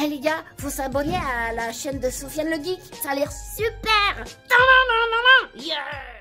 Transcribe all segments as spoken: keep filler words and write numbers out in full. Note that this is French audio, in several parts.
Eh les gars, faut s'abonner à la chaîne de Sofiane le Geek, ça a l'air super. Yeah.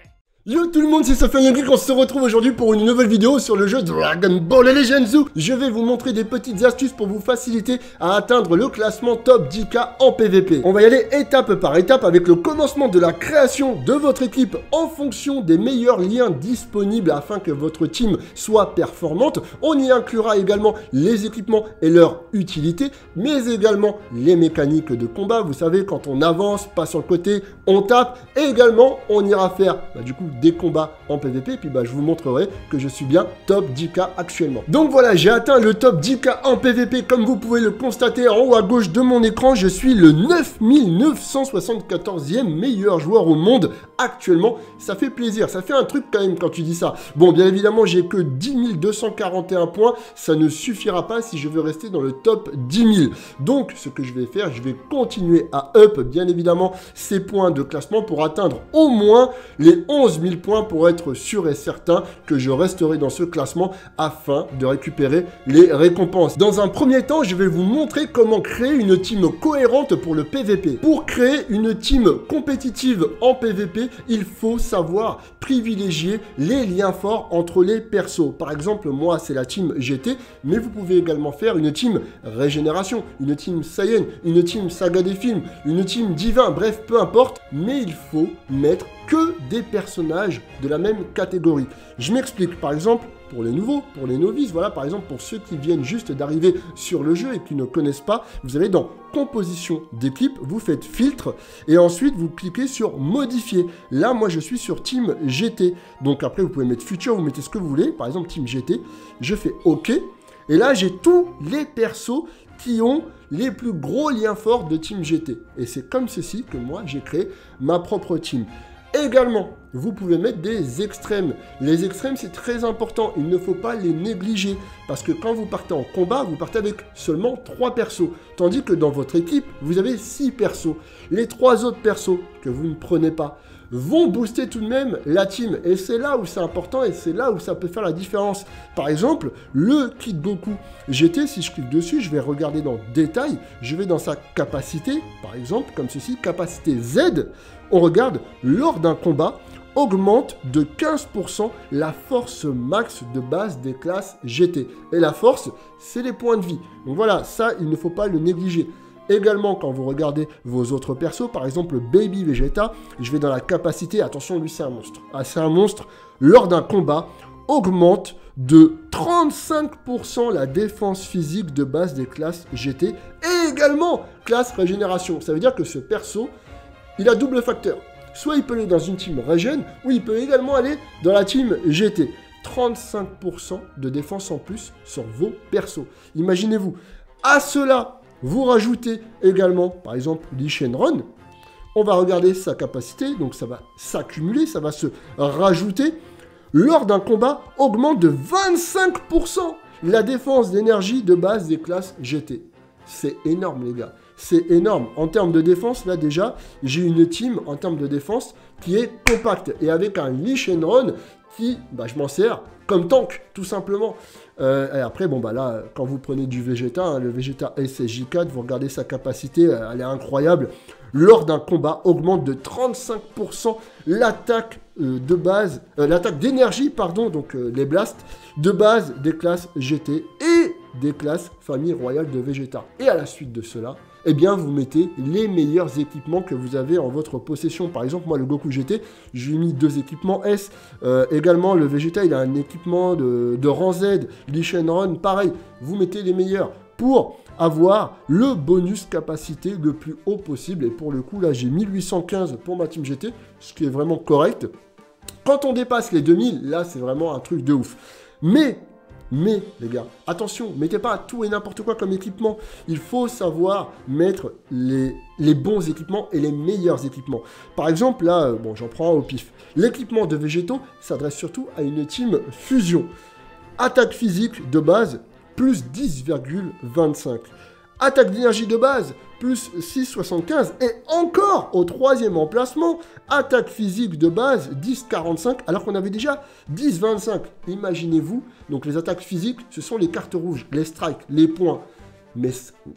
Yo tout le monde, c'est Sofiane le Geek, on se retrouve aujourd'hui pour une nouvelle vidéo sur le jeu Dragon Ball Legends où je vais vous montrer des petites astuces pour vous faciliter à atteindre le classement top dix K en P V P. On va y aller étape par étape avec le commencement de la création de votre équipe en fonction des meilleurs liens disponibles afin que votre team soit performante. On y inclura également les équipements et leur utilité, mais également les mécaniques de combat. Vous savez, quand on avance, pas sur le côté, on tape. Et également, on ira faire bah, du coup des combats en P V P, et puis bah, je vous montrerai que je suis bien top dix K actuellement. Donc voilà, j'ai atteint le top dix K en P V P, comme vous pouvez le constater en haut à gauche de mon écran, je suis le neuf mille neuf cent soixante-quatorzième meilleur joueur au monde actuellement. Ça fait plaisir, ça fait un truc quand même quand tu dis ça. Bon, bien évidemment, j'ai que dix mille deux cent quarante et un points, ça ne suffira pas si je veux rester dans le top dix mille. Donc, ce que je vais faire, je vais continuer à up, bien évidemment, ces points de classement pour atteindre au moins les onze mille points pour être sûr et certain que je resterai dans ce classement afin de récupérer les récompenses. Dans un premier temps, je vais vous montrer comment créer une team cohérente pour le P V P. Pour créer une team compétitive en P V P, il faut savoir privilégier les liens forts entre les persos. Par exemple, moi, c'est la team G T, mais vous pouvez également faire une team Régénération, une team Saiyan, une team Saga des films, une team Divin, bref, peu importe, mais il faut mettre que des personnages de la même catégorie. Je m'explique, par exemple, pour les nouveaux, pour les novices, voilà, par exemple, pour ceux qui viennent juste d'arriver sur le jeu et qui ne connaissent pas, vous allez dans composition d'équipe, vous faites filtre, et ensuite vous cliquez sur modifier. Là, moi, je suis sur team G T, donc après, vous pouvez mettre future, vous mettez ce que vous voulez, par exemple, team G T, je fais OK, et là, j'ai tous les persos qui ont les plus gros liens forts de team G T. Et c'est comme ceci que moi, j'ai créé ma propre team. Également, vous pouvez mettre des extrêmes. Les extrêmes, c'est très important. Il ne faut pas les négliger. Parce que quand vous partez en combat, vous partez avec seulement trois persos. Tandis que dans votre équipe, vous avez six persos. Les trois autres persos que vous ne prenez pas vont booster tout de même la team. Et c'est là où c'est important et c'est là où ça peut faire la différence. Par exemple, le Kid Goku G T, si je clique dessus, je vais regarder dans détail. Je vais dans sa capacité, par exemple, comme ceci, capacité Z. On regarde, lors d'un combat, augmente de quinze pour cent la force max de base des classes G T. Et la force, c'est les points de vie. Donc voilà, ça, il ne faut pas le négliger. Également, quand vous regardez vos autres persos, par exemple Baby Vegeta, je vais dans la capacité, attention, lui c'est un monstre. Ah, c'est un monstre, lors d'un combat, augmente de trente-cinq pour cent la défense physique de base des classes G T. Et également, classe Régénération. Ça veut dire que ce perso, il a double facteur. Soit il peut aller dans une team Régène, ou il peut également aller dans la team G T. trente-cinq pour cent de défense en plus sur vos persos. Imaginez-vous. À cela, vous rajoutez également, par exemple, Lee Shenron. On va regarder sa capacité, donc ça va s'accumuler, ça va se rajouter. Lors d'un combat, augmente de vingt-cinq pour cent la défense d'énergie de base des classes G T. C'est énorme, les gars. C'est énorme. En termes de défense, là déjà, j'ai une team en termes de défense qui est compacte. Et avec un Lee Shenron qui, bah, je m'en sers comme tank, tout simplement. Euh, et après, bon, bah là, quand vous prenez du Vegeta, hein, le Vegeta S S J quatre, vous regardez sa capacité, elle est incroyable. Lors d'un combat, augmente de trente-cinq pour cent l'attaque euh, de base, euh, l'attaque d'énergie, pardon, donc euh, les blasts, de base des classes G T et des classes famille royale de Vegeta. Et à la suite de cela, eh bien, vous mettez les meilleurs équipements que vous avez en votre possession. Par exemple, moi, le Goku G T, je lui ai mis deux équipements S. Euh, également, le Vegeta, il a un équipement de, de rang Z. Lee Shenron, pareil. Vous mettez les meilleurs pour avoir le bonus capacité le plus haut possible. Et pour le coup, là, j'ai mille huit cent quinze pour ma team G T, ce qui est vraiment correct. Quand on dépasse les deux mille, là, c'est vraiment un truc de ouf. Mais... Mais, les gars, attention, mettez pas tout et n'importe quoi comme équipement. Il faut savoir mettre les, les bons équipements et les meilleurs équipements. Par exemple, là, euh, bon, j'en prends un au pif. L'équipement de Végétaux s'adresse surtout à une team fusion. Attaque physique de base, plus dix virgule vingt-cinq. Attaque d'énergie de base, plus six virgule soixante-quinze. Et encore, au troisième emplacement, attaque physique de base, dix virgule quarante-cinq, alors qu'on avait déjà dix virgule vingt-cinq. Imaginez-vous, donc les attaques physiques, ce sont les cartes rouges, les strikes, les points. Mais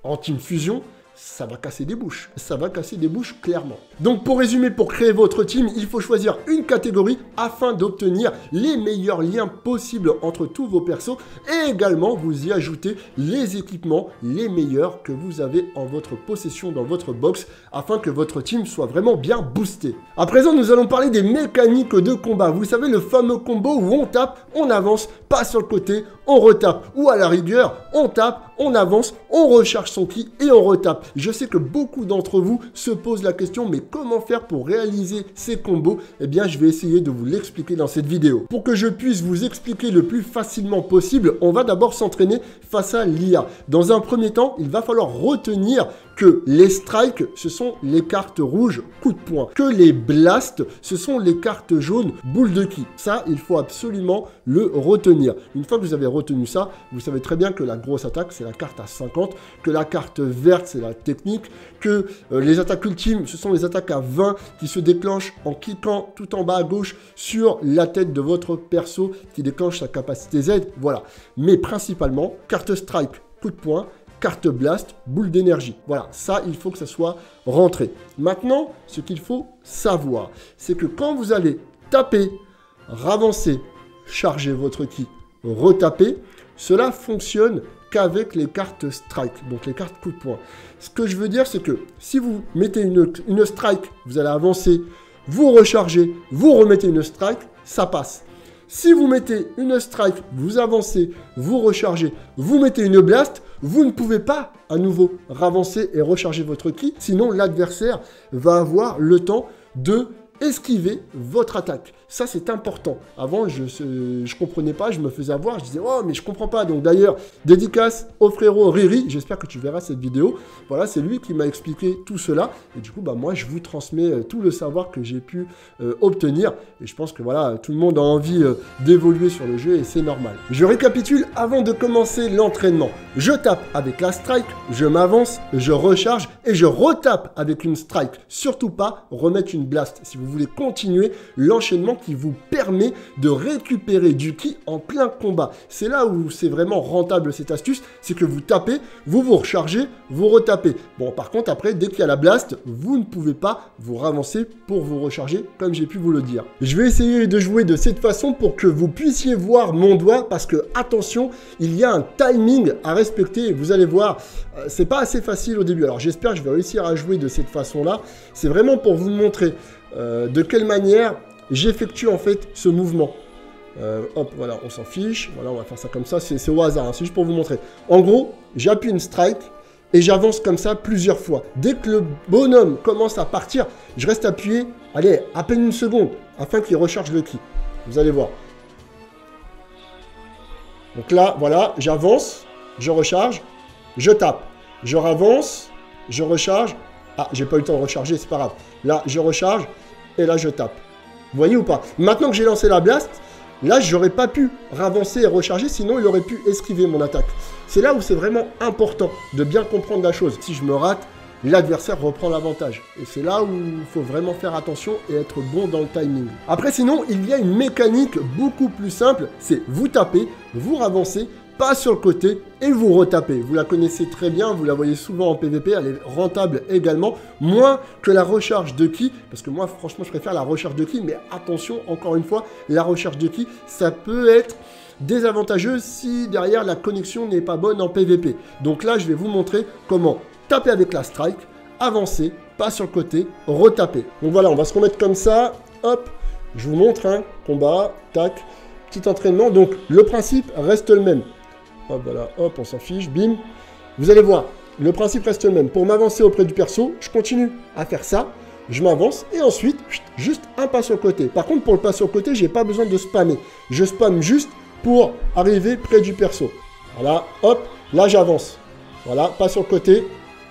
en team fusion, ça va casser des bouches. Ça va casser des bouches, clairement. Donc, pour résumer, pour créer votre team, il faut choisir une catégorie afin d'obtenir les meilleurs liens possibles entre tous vos persos et également vous y ajoutez les équipements les meilleurs que vous avez en votre possession dans votre box afin que votre team soit vraiment bien boosté. À présent, nous allons parler des mécaniques de combat. Vous savez, le fameux combo où on tape, on avance, pas sur le côté, on retape. Ou à la rigueur, on tape, on avance, on recharge son ki et on retape. Je sais que beaucoup d'entre vous se posent la question, mais comment faire pour réaliser ces combos? Eh bien, je vais essayer de vous l'expliquer dans cette vidéo. Pour que je puisse vous expliquer le plus facilement possible, on va d'abord s'entraîner face à l'I A. Dans un premier temps, il va falloir retenir que les strikes, ce sont les cartes rouges, coup de poing. Que les blasts, ce sont les cartes jaunes, boule de ki. Ça, il faut absolument le retenir. Une fois que vous avez retenu ça, vous savez très bien que la grosse attaque, c'est la carte à cinquante, que la carte verte, c'est la technique, que euh, les attaques ultimes, ce sont les attaques à vingt qui se déclenchent en cliquant tout en bas à gauche sur la tête de votre perso qui déclenche sa capacité Z. Voilà. Mais principalement, carte strike, coup de poing, carte blast, boule d'énergie. Voilà, ça, il faut que ça soit rentré. Maintenant, ce qu'il faut savoir, c'est que quand vous allez taper, ravancer, charger votre ki, retaper, cela fonctionne qu'avec les cartes strike, donc les cartes coup de poing. Ce que je veux dire, c'est que si vous mettez une, une strike, vous allez avancer, vous rechargez, vous remettez une strike, ça passe. Si vous mettez une strike, vous avancez, vous rechargez, vous mettez une blast, vous ne pouvez pas à nouveau ravancer et recharger votre ki, sinon l'adversaire va avoir le temps de esquiver votre attaque. Ça, c'est important. Avant, je ne comprenais pas, je me faisais avoir, je disais « Oh, mais je comprends pas ». Donc d'ailleurs, dédicace au frérot Riri, j'espère que tu verras cette vidéo. Voilà, c'est lui qui m'a expliqué tout cela. Et du coup, bah, moi, je vous transmets euh, tout le savoir que j'ai pu euh, obtenir. Et je pense que voilà, tout le monde a envie euh, d'évoluer sur le jeu et c'est normal. Je récapitule avant de commencer l'entraînement. Je tape avec la strike, je m'avance, je recharge et je retape avec une strike. Surtout pas remettre une blast si vous voulez continuer l'enchaînement qui vous permet de récupérer du ki en plein combat. C'est là où c'est vraiment rentable cette astuce, c'est que vous tapez, vous vous rechargez, vous retapez. Bon, par contre, après, dès qu'il y a la blast, vous ne pouvez pas vous ravancer pour vous recharger, comme j'ai pu vous le dire. Je vais essayer de jouer de cette façon pour que vous puissiez voir mon doigt, parce que, attention, il y a un timing à respecter, et vous allez voir, euh, c'est pas assez facile au début. Alors, j'espère que je vais réussir à jouer de cette façon-là. C'est vraiment pour vous montrer euh, de quelle manière j'effectue en fait ce mouvement. Euh, hop, voilà, on s'en fiche. Voilà, on va faire ça comme ça. C'est au hasard, hein, c'est juste pour vous montrer. En gros, j'appuie une strike et j'avance comme ça plusieurs fois. Dès que le bonhomme commence à partir, je reste appuyé, allez, à peine une seconde, afin qu'il recharge le ki. Vous allez voir. Donc là, voilà, j'avance, je recharge, je tape. Je ravance, je recharge. Ah, j'ai pas eu le temps de recharger, c'est pas grave. Là, je recharge et là, je tape. Vous voyez ou pas? Maintenant que j'ai lancé la blast, là, j'aurais pas pu ravancer et recharger, sinon il aurait pu esquiver mon attaque. C'est là où c'est vraiment important de bien comprendre la chose. Si je me rate, l'adversaire reprend l'avantage. Et c'est là où il faut vraiment faire attention et être bon dans le timing. Après, sinon, il y a une mécanique beaucoup plus simple. C'est vous tapez, vous ravancez, pas sur le côté et vous retapez. Vous la connaissez très bien, vous la voyez souvent en P V P, elle est rentable également, moins que la recharge de ki, parce que moi franchement je préfère la recharge de ki, mais attention, encore une fois, la recharge de ki, ça peut être désavantageux si derrière la connexion n'est pas bonne en P V P. Donc là, je vais vous montrer comment taper avec la strike, avancer, pas sur le côté, retaper. Donc voilà, on va se remettre comme ça, hop, je vous montre, hein, combat, tac, petit entraînement. Donc le principe reste le même. Hop, voilà, hop, on s'en fiche, bim. Vous allez voir, le principe reste le même. Pour m'avancer auprès du perso, je continue à faire ça. Je m'avance et ensuite, juste un pas sur le côté. Par contre, pour le pas sur le côté, j'ai pas besoin de spammer. Je spamme juste pour arriver près du perso. Voilà, hop, là j'avance. Voilà, pas sur le côté.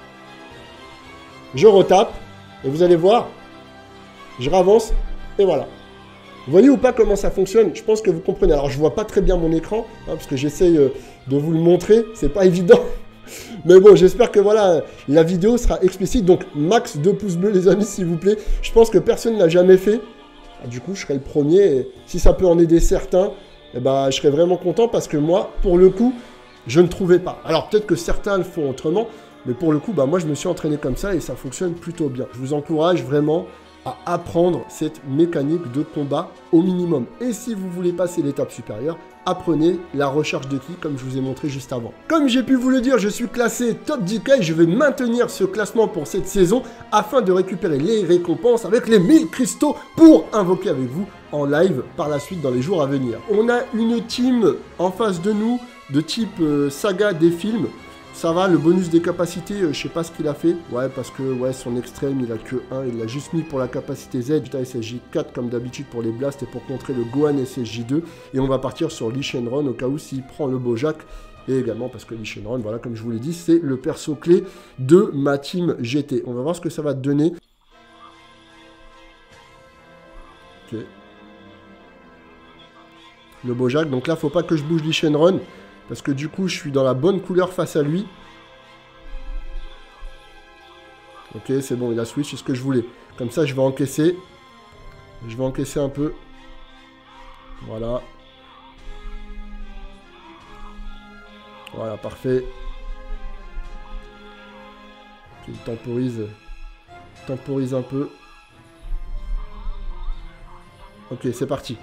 Je retape et vous allez voir, je ravance et voilà. Vous voyez ou pas comment ça fonctionne? Je pense que vous comprenez. Alors, je vois pas très bien mon écran, hein, parce que j'essaye euh, de vous le montrer. C'est pas évident. Mais bon, j'espère que voilà, la vidéo sera explicite. Donc, max deux pouces bleus, les amis, s'il vous plaît. Je pense que personne n'a jamais fait. Ah, du coup, je serai le premier. Et si ça peut en aider certains, eh ben, je serai vraiment content parce que moi, pour le coup, je ne trouvais pas. Alors, peut-être que certains le font autrement. Mais pour le coup, bah, moi, je me suis entraîné comme ça et ça fonctionne plutôt bien. Je vous encourage vraiment à apprendre cette mécanique de combat au minimum. Et si vous voulez passer l'étape supérieure, apprenez la recherche de ki comme je vous ai montré juste avant. Comme j'ai pu vous le dire, je suis classé top dix K et je vais maintenir ce classement pour cette saison afin de récupérer les récompenses avec les mille cristaux pour invoquer avec vous en live par la suite dans les jours à venir. On a une team en face de nous de type euh, saga des films. Ça va, le bonus des capacités, euh, je sais pas ce qu'il a fait. Ouais, parce que ouais, son extrême, il a que un. Il l'a juste mis pour la capacité Z. Vegeta S S J quatre comme d'habitude pour les blasts et pour contrer le Gohan S S J deux. Et on va partir sur Lee Shenron au cas où s'il prend le Bojack. Et également parce que Lee Shenron, voilà, comme je vous l'ai dit, c'est le perso clé de ma team G T. On va voir ce que ça va donner. Ok. Le Bojack. Donc là, faut pas que je bouge Lee Shenron. Parce que du coup, je suis dans la bonne couleur face à lui. Ok, c'est bon, il a switch, c'est ce que je voulais. Comme ça, je vais encaisser. Je vais encaisser un peu. Voilà. Voilà, parfait. Ok, il temporise. Temporise un peu. Ok, c'est parti.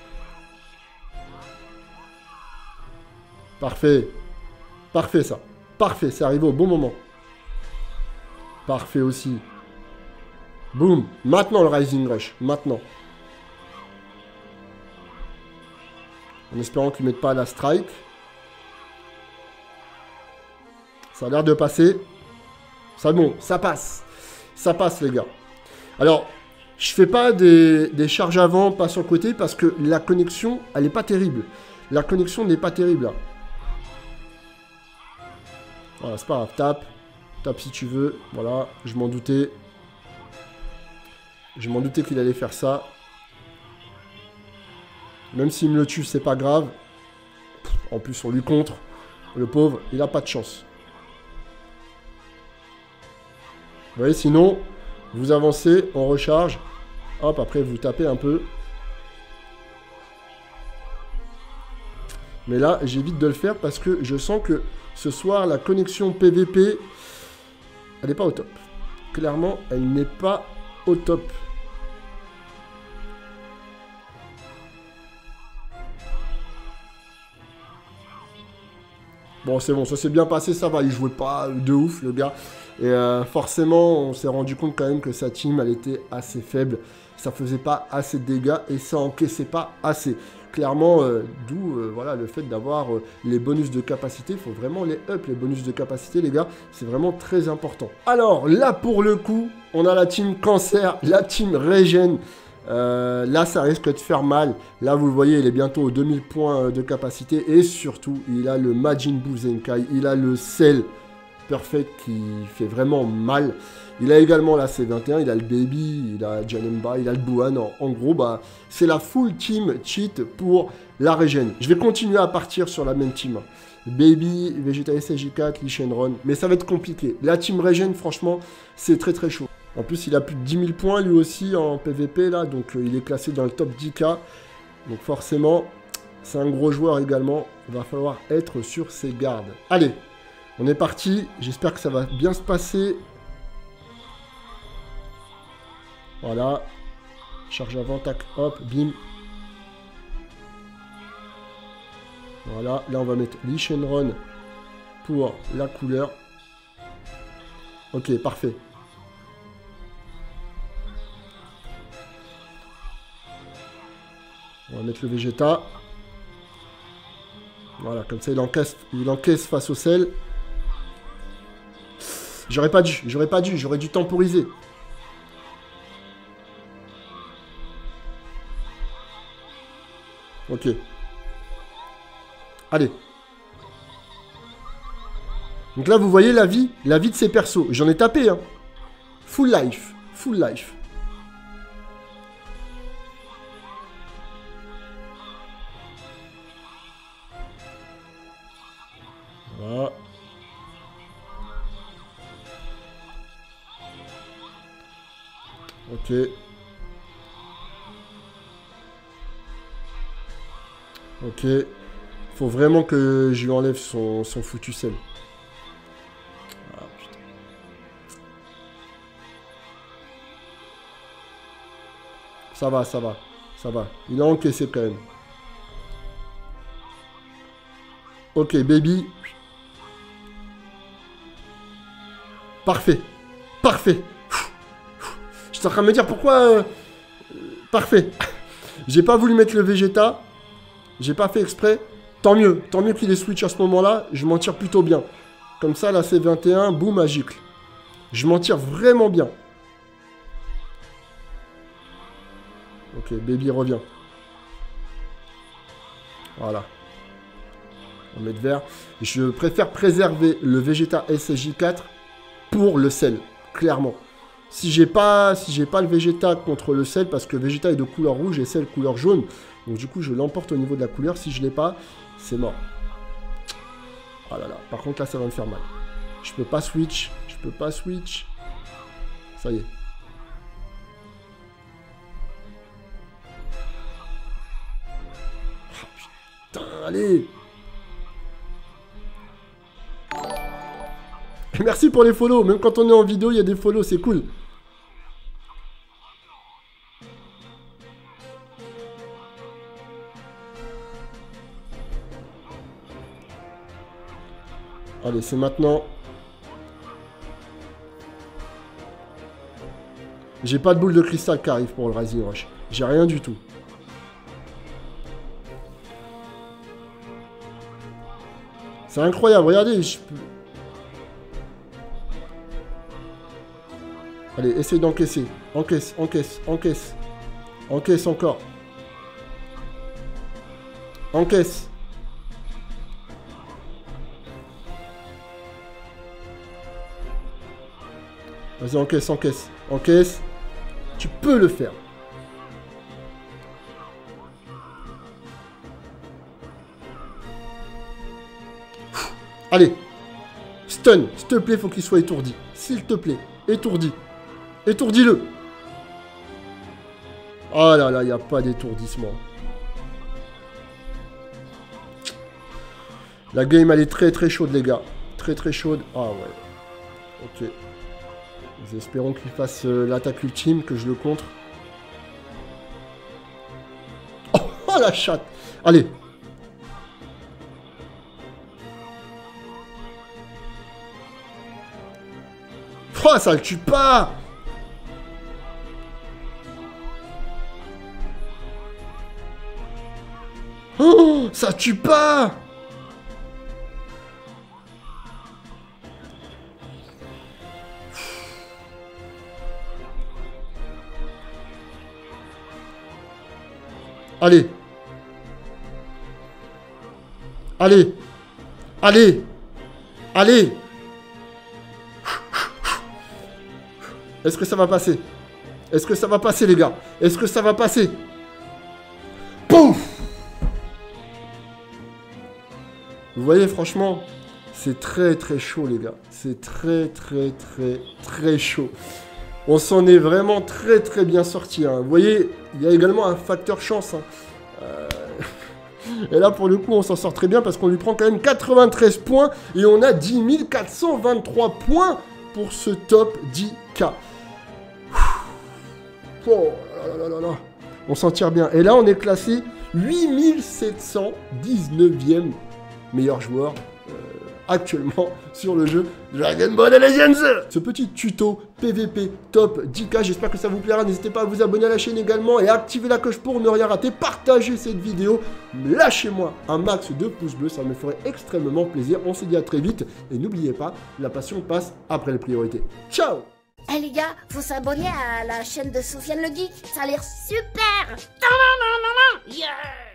Parfait. Parfait, ça. Parfait, c'est arrivé au bon moment. Parfait aussi. Boum. Maintenant, le Rising Rush. Maintenant. En espérant qu'il ne mette pas la strike. Ça a l'air de passer. Ça, bon, ça passe. Ça passe, les gars. Alors, je fais pas des, des charges avant, pas sur le côté, parce que la connexion, elle n'est pas terrible. La connexion n'est pas terrible, là. Voilà, c'est pas grave, tape. Tape si tu veux. Voilà, je m'en doutais. Je m'en doutais qu'il allait faire ça. Même s'il me le tue, c'est pas grave. En plus, on lui contre. Le pauvre, il a pas de chance. Vous voyez, sinon, vous avancez, on recharge. Hop, après, vous tapez un peu. Mais là, j'évite de le faire parce que je sens que ce soir, la connexion P V P, elle n'est pas au top. Clairement, elle n'est pas au top. Bon, c'est bon, ça s'est bien passé, ça va. Il jouait pas de ouf, le gars. Et euh, forcément, on s'est rendu compte quand même que sa team, elle était assez faible. Ça faisait pas assez de dégâts et ça encaissait pas assez. Clairement, euh, d'où euh, voilà, le fait d'avoir euh, les bonus de capacité. Il faut vraiment les up, les bonus de capacité, les gars. C'est vraiment très important. Alors, là, pour le coup, on a la team Cancer, la team Regen. Euh, là, ça risque de faire mal. Là, vous le voyez, il est bientôt aux deux mille points de capacité. Et surtout, il a le Majin Buu Zenkai. Il a le Cell Perfect qui fait vraiment mal. Il a également la C vingt et un, il a le Baby, il a Janemba, il a le Buan. En, en gros, bah, c'est la full team cheat pour la Regen. Je vais continuer à partir sur la même team. Baby, Vegeta S S J quatre, Lee Shenron. Mais ça va être compliqué. La team Regen, franchement, c'est très très chaud. En plus, il a plus de dix mille points lui aussi en P V P là. Donc, euh, il est classé dans le top dix K. Donc, forcément, c'est un gros joueur également. Il va falloir être sur ses gardes. Allez, on est parti. J'espère que ça va bien se passer. Voilà. Charge avant, tac, hop, bim. Voilà. Là, on va mettre Lee Shenron pour la couleur. Ok, parfait. On va mettre le Vegeta. Voilà, comme ça, il encaisse, il encaisse face au sel. J'aurais pas dû, j'aurais pas dû, j'aurais dû temporiser. Ok. Allez. Donc là, vous voyez la vie, la vie de ces persos. J'en ai tapé, hein. Full life, full life. Voilà. Ok. Ok. Faut vraiment que je lui enlève son, son foutu sel. Ah putain. Ça va, ça va. Ça va. Il a encaissé quand même. Ok, baby. Parfait. Parfait. J'étais en train de me dire pourquoi... Euh... Parfait. J'ai pas voulu mettre le Vegeta. J'ai pas fait exprès. Tant mieux. Tant mieux qu'il ait switch à ce moment-là. Je m'en tire plutôt bien. Comme ça, la C vingt et un, boum, à gicle. Je m'en tire vraiment bien. Ok, baby revient. Voilà. On met de vert. Je préfère préserver le Vegeta S S J quatre pour le sel, clairement. Si j'ai pas, si j'ai pas le Vegeta contre le sel, parce que Vegeta est de couleur rouge et sel couleur jaune, donc du coup je l'emporte au niveau de la couleur. Si je l'ai pas, c'est mort. Oh là là. Par contre là ça va me faire mal. Je peux pas switch. Je peux pas switch. Ça y est. Oh, putain, allez. Merci pour les follow. Même quand on est en vidéo, il y a des follow, c'est cool. Allez, c'est maintenant. J'ai pas de boule de cristal qui arrive pour le Rising Rush. J'ai rien du tout. C'est incroyable, regardez. Je peux... Allez, essaye d'encaisser. Encaisse, encaisse, encaisse. Encaisse encore. Encaisse. Vas-y, encaisse, encaisse. Encaisse. Tu peux le faire. Allez. Stun. S'il te plaît, faut qu'il soit étourdi. S'il te plaît. Étourdi. Étourdis-le. Oh là là, il n'y a pas d'étourdissement. La game, elle est très très chaude, les gars. Très très chaude. Ah ouais. Ok. Nous espérons qu'il fasse euh, l'attaque ultime, que je le contre. Oh, oh la chatte. Allez. Oh, ça le tue pas. Oh, ça tue pas. Allez. Allez. Allez. Allez. Est-ce que ça va passer? Est-ce que ça va passer, les gars? Est-ce que ça va passer? Pouf! Vous voyez, franchement, c'est très très chaud, les gars. C'est très très très très chaud. On s'en est vraiment très très bien sorti. Hein. Vous voyez, il y a également un facteur chance. Hein. Euh... Et là, pour le coup, on s'en sort très bien parce qu'on lui prend quand même quatre-vingt-treize points et on a dix mille quatre cent vingt-trois points pour ce top dix K. Oh là là là là. On s'en tire bien. Et là, on est classé huit mille sept cent dix-neuvième meilleur joueur euh, actuellement sur le jeu Dragon Ball Legends. Ce petit tuto P V P top dix K, j'espère que ça vous plaira. N'hésitez pas à vous abonner à la chaîne également et à activer la cloche pour ne rien rater. Partagez cette vidéo. Lâchez-moi un max de pouces bleus, ça me ferait extrêmement plaisir. On se dit à très vite et n'oubliez pas, la passion passe après les priorités. Ciao. Eh hey les gars, faut s'abonner à la chaîne de Sofiane le Geek, ça a l'air super. Yeah.